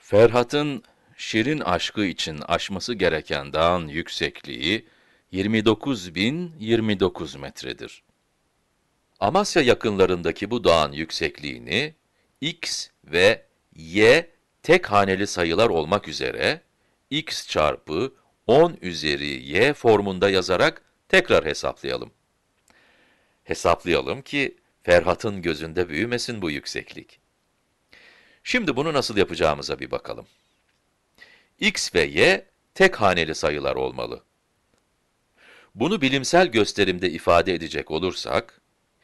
Ferhat'ın şirin aşkı için aşması gereken dağın yüksekliği 29.029 metredir. Amasya yakınlarındaki bu dağın yüksekliğini x ve y tek haneli sayılar olmak üzere x çarpı 10 üzeri y formunda yazarak tekrar hesaplayalım. Hesaplayalım ki Ferhat'ın gözünde büyümesin bu yükseklik. Şimdi bunu nasıl yapacağımıza bir bakalım. X ve y tek haneli sayılar olmalı. Bunu bilimsel gösterimde ifade edecek olursak,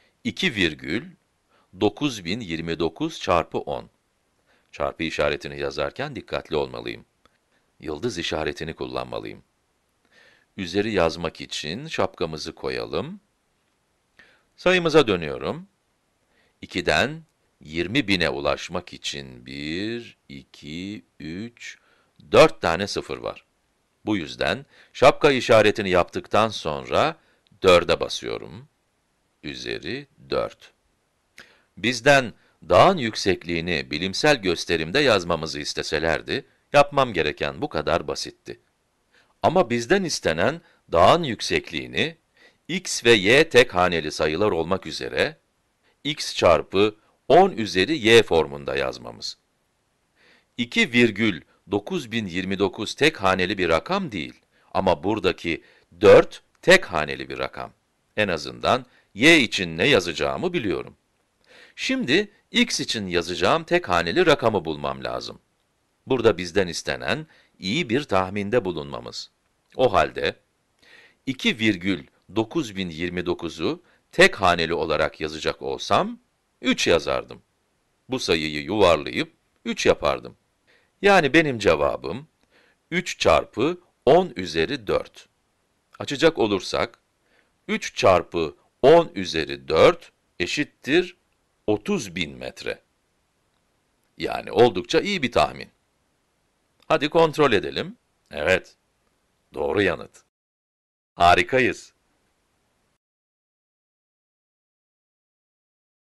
2,9029 çarpı 10. Çarpı işaretini yazarken dikkatli olmalıyım. Yıldız işaretini kullanmalıyım. Üzeri yazmak için şapkamızı koyalım. Sayımıza dönüyorum. 2'den 20.000'e ulaşmak için 1, 2, 3, 4 tane sıfır var. Bu yüzden şapka işaretini yaptıktan sonra 4'e basıyorum. Üzeri 4. Bizden dağın yüksekliğini bilimsel gösterimde yazmamızı isteselerdi, yapmam gereken bu kadar basitti. Ama bizden istenen dağın yüksekliğini x ve y tek haneli sayılar olmak üzere x çarpı 10 üzeri y formunda yazmamız. 2,9029 tek haneli bir rakam değil. Ama buradaki 4 tek haneli bir rakam. En azından y için ne yazacağımı biliyorum. Şimdi x için yazacağım tek haneli rakamı bulmam lazım. Burada bizden istenen iyi bir tahminde bulunmamız. O halde 2,9029'u tek haneli olarak yazacak olsam 3 yazardım. Bu sayıyı yuvarlayıp 3 yapardım. Yani benim cevabım 3 çarpı 10 üzeri 4. Açacak olursak, 3 çarpı 10 üzeri 4 eşittir 30.000 metre. Yani oldukça iyi bir tahmin. Hadi kontrol edelim. Evet, doğru yanıt. Harikayız.